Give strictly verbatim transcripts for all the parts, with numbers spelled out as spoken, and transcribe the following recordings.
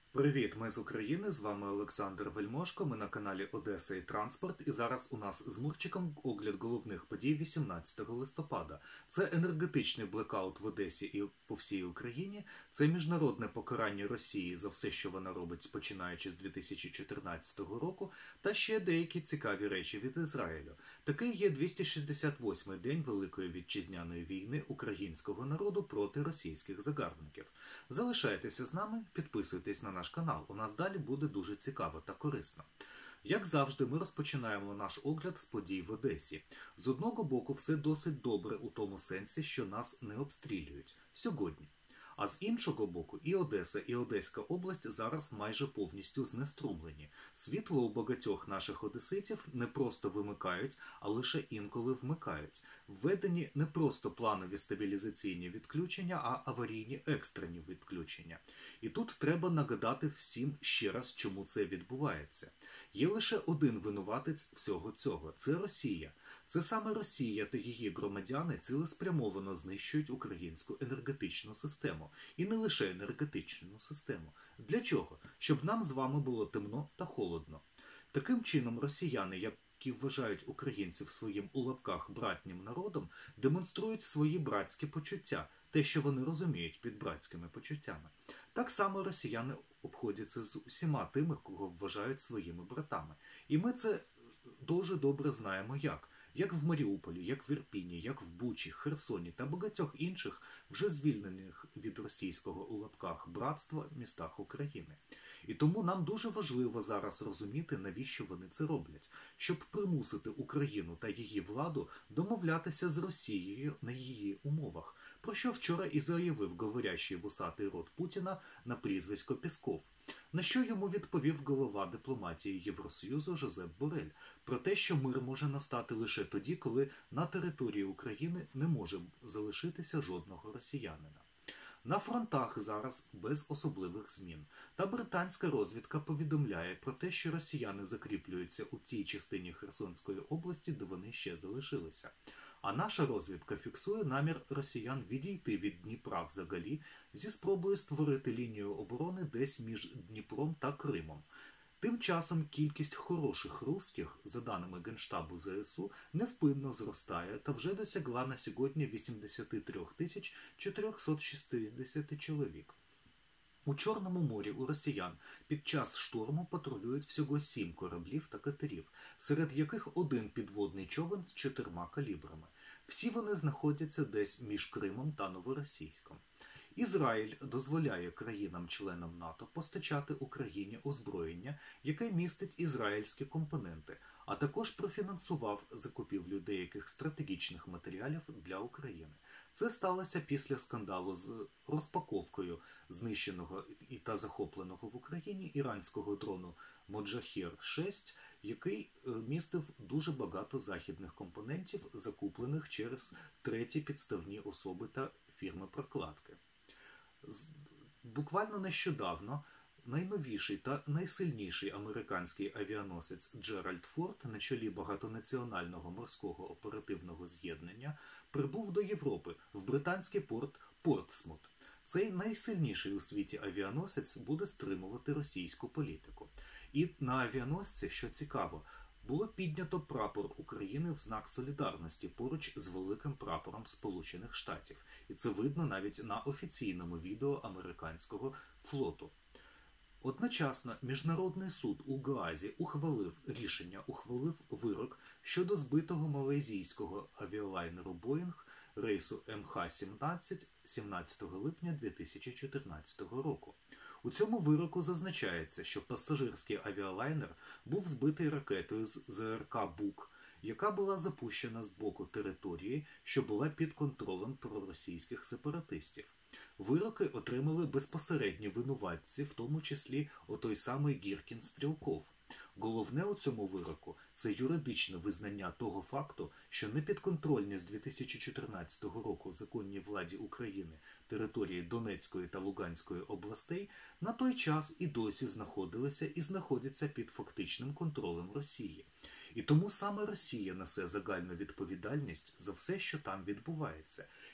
Привіт, ми з України, з вами Олександр Вельмошко, ми на каналі Одеса і Транспорт, і зараз у нас з Мурчиком огляд головних подій вісімнадцятого листопада. Це енергетичний блекаут в Одесі і по всій Україні, це міжнародне покарання Росії за все, що вона робить, починаючи з дві тисячі чотирнадцятого року, та ще деякі цікаві речі від Ізраїлю. Такий є двісті шістдесят восьмий день Великої Вітчизняної війни українського народу проти російських загарбників. Залишайтеся з нами, підписуйтесь на наш канал, у нас далі буде дуже цікаво та корисно. Як завжди, ми розпочинаємо наш огляд з подій в Одесі. З одного боку, все досить добре у тому сенсі, що нас не обстрілюють сьогодні. А з іншого боку, і Одеса, і Одеська область зараз майже повністю знеструмлені. Світло у багатьох наших одеситів не просто вимикають, а лише інколи вмикають. Введені не просто планові стабілізаційні відключення, а аварійні екстрені відключення. І тут треба нагадати всім ще раз, чому це відбувається. Є лише один винуватець всього цього – це Росія. Це саме Росія та її громадяни цілеспрямовано знищують українську енергетичну систему. І не лише енергетичну систему. Для чого? Щоб нам з вами було темно та холодно. Таким чином росіяни, які вважають українців своїм у лапках братнім народом, демонструють свої братські почуття, те, що вони розуміють під братськими почуттями. Так само росіяни обходяться з усіма тими, кого вважають своїми братами. І ми це дуже добре знаємо як. Як в Маріуполі, як в Ірпіні, як в Бучі, Херсоні та багатьох інших, вже звільнених від російського у лапках братства містах України. І тому нам дуже важливо зараз розуміти, навіщо вони це роблять, щоб примусити Україну та її владу домовлятися з Росією на її умовах, про що вчора і заявив говорящий вусатий рот Путіна на прізвисько Пєсков. На що йому відповів голова дипломатії Євросоюзу Жозеп Борель про те, що мир може настати лише тоді, коли на території України не може залишитися жодного росіянина. На фронтах зараз без особливих змін. Та британська розвідка повідомляє про те, що росіяни закріплюються у тій частині Херсонської області, де вони ще залишилися. А наша розвідка фіксує намір росіян відійти від Дніпра взагалі зі спробою створити лінію оборони десь між Дніпром та Кримом. Тим часом кількість хороших русських, за даними Генштабу ЗСУ, невпинно зростає та вже досягла на сьогодні вісімдесят три тисячі чотириста шістдесят чоловік. У Чорному морі у росіян під час шторму патрулюють всього сім кораблів та катерів, серед яких один підводний човен з чотирма калібрами. Всі вони знаходяться десь між Кримом та Новоросійськом. Ізраїль дозволяє країнам-членам НАТО постачати Україні озброєння, яке містить ізраїльські компоненти, а також профінансував закупівлю деяких стратегічних матеріалів для України. Це сталося після скандалу з розпаковкою знищеного та захопленого в Україні іранського дрону Моджахер шість, який містив дуже багато західних компонентів, закуплених через треті підставні особи та фірми-прокладки. Буквально нещодавно найновіший та найсильніший американський авіаносець Джеральд Форд на чолі багатонаціонального морського оперативного з'єднання прибув до Європи в британський порт Портсмут. Цей найсильніший у світі авіаносець буде стримувати російську політику. І на авіаносці, що цікаво, було піднято прапор України в знак солідарності поруч з великим прапором Сполучених Штатів. І це видно навіть на офіційному відео американського флоту. Одночасно Міжнародний суд у Гаазі ухвалив рішення, ухвалив вирок щодо збитого малайзійського авіалайнеру «Боїнг» рейсу Ем Ха сімнадцять сімнадцятого липня дві тисячі чотирнадцятого року. У цьому вироку зазначається, що пасажирський авіалайнер був збитий ракетою з Зе Ер Ка «Бук», яка була запущена з боку території, що була під контролем проросійських сепаратистів. Вироки отримали безпосередні винуватці, в тому числі отой самий Гіркін Стрілков. Головне у цьому вироку – це юридичне визнання того факту, що непідконтрольні з дві тисячі чотирнадцятого року законній владі України території Донецької та Луганської областей на той час і досі знаходилися і знаходяться під фактичним контролем Росії. І тому саме Росія несе загальну відповідальність за все, що там відбувається.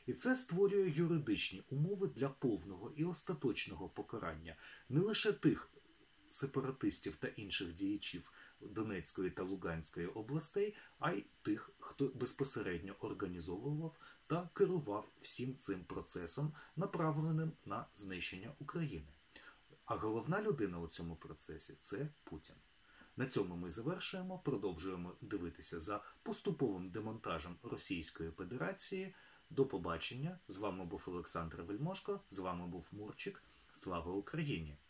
І це створює юридичні умови для повного і остаточного покарання не лише тих сепаратистів та інших діячів Донецької та Луганської областей, а й тих, хто безпосередньо організовував та керував всім цим процесом, направленим на знищення України. А головна людина у цьому процесі – це Путін. На цьому ми завершуємо, продовжуємо дивитися за поступовим демонтажем Російської Федерації. До побачення. З вами був Олександр Вельмошко, з вами був Мурчик. Слава Україні!